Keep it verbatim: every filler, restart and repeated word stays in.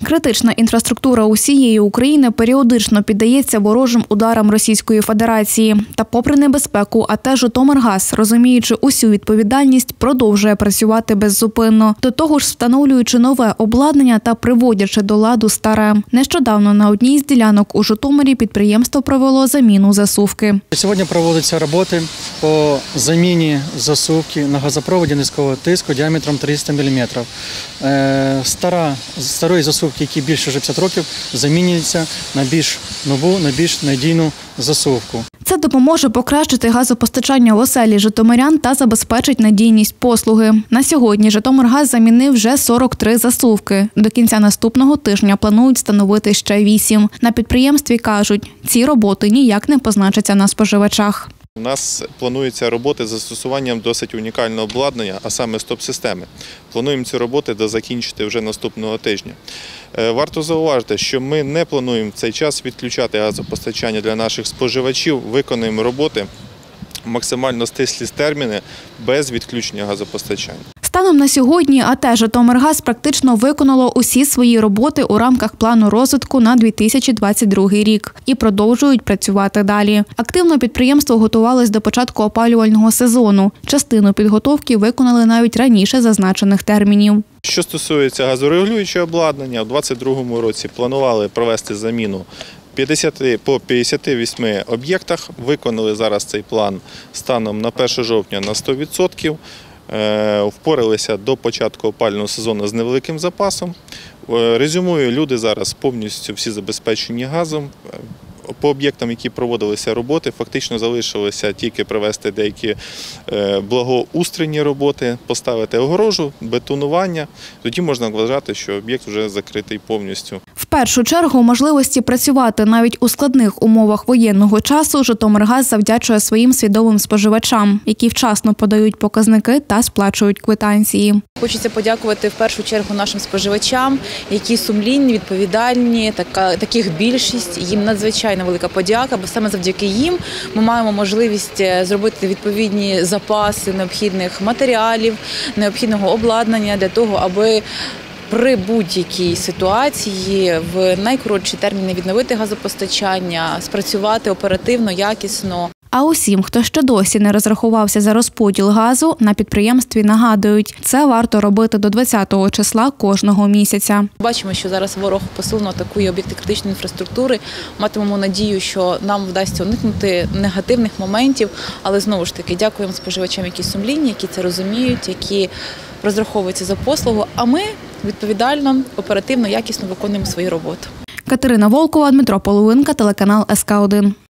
Критична інфраструктура усієї України періодично піддається ворожим ударам Російської Федерації. Та попри небезпеку, АТ «Житомиргаз», розуміючи усю відповідальність, продовжує працювати беззупинно. До того ж, встановлюючи нове обладнання та приводячи до ладу старе. Нещодавно на одній з ділянок у Житомирі підприємство провело заміну засувки. Сьогодні проводяться роботи по заміні засувки на газопроводі низького тиску діаметром триста міліметрів. Стара, старої засувки, які більше п'ятдесят років, замінюються на більш нову, на більш надійну засувку. Це допоможе покращити газопостачання в оселі житомирян та забезпечить надійність послуги. На сьогодні «Житомиргаз» замінив вже сорок три засувки. До кінця наступного тижня планують встановити ще вісім. На підприємстві кажуть, ці роботи ніяк не позначаться на споживачах. У нас плануються роботи з застосуванням досить унікального обладнання, а саме стоп-системи. Плануємо ці роботи дозакінчити вже наступного тижня. Варто зауважити, що ми не плануємо в цей час відключати газопостачання для наших споживачів, виконуємо роботи в максимально стислі терміни без відключення газопостачання. Станом на сьогодні АТ «Житомиргаз» практично виконало усі свої роботи у рамках плану розвитку на дві тисячі двадцять другий рік і продовжують працювати далі. Активно підприємство готувалось до початку опалювального сезону. Частину підготовки виконали навіть раніше зазначених термінів. Що стосується газорегулюючого обладнання, у двадцять другому році планували провести заміну по п'ятдесяти восьми об'єктах. Виконали зараз цей план станом на перше жовтня на сто відсотків. Впоралися до початку опалювального сезону з невеликим запасом. Резюмую, люди зараз повністю всі забезпечені газом. По об'єктам, які проводилися роботи, фактично залишилося тільки провести деякі благоустрійні роботи, поставити огорожу, бетонування. Тоді можна вважати, що об'єкт вже закритий повністю. В першу чергу можливості працювати навіть у складних умовах воєнного часу «Житомиргаз» завдячує своїм свідомим споживачам, які вчасно подають показники та сплачують квитанції. Хочеться подякувати в першу чергу нашим споживачам, які сумлінні, відповідальні, така, таких більшість, їм надзвичайно велика подяка, бо саме завдяки їм ми маємо можливість зробити відповідні запаси необхідних матеріалів, необхідного обладнання для того, аби при будь-якій ситуації в найкоротші терміни відновити газопостачання, спрацювати оперативно, якісно. А усім, хто ще досі не розрахувався за розподіл газу, на підприємстві нагадують, це варто робити до двадцятого числа кожного місяця. Бачимо, що зараз ворог посилено атакує об'єкти критичної інфраструктури. Матимемо надію, що нам вдасться уникнути негативних моментів, але знову ж таки дякуємо споживачам, які сумлінні, які це розуміють, які розраховуються за послугу, а ми відповідально, оперативно, якісно виконуємо свою роботу. Катерина Волкова, Дмитро Половинка, телеканал ес ка один.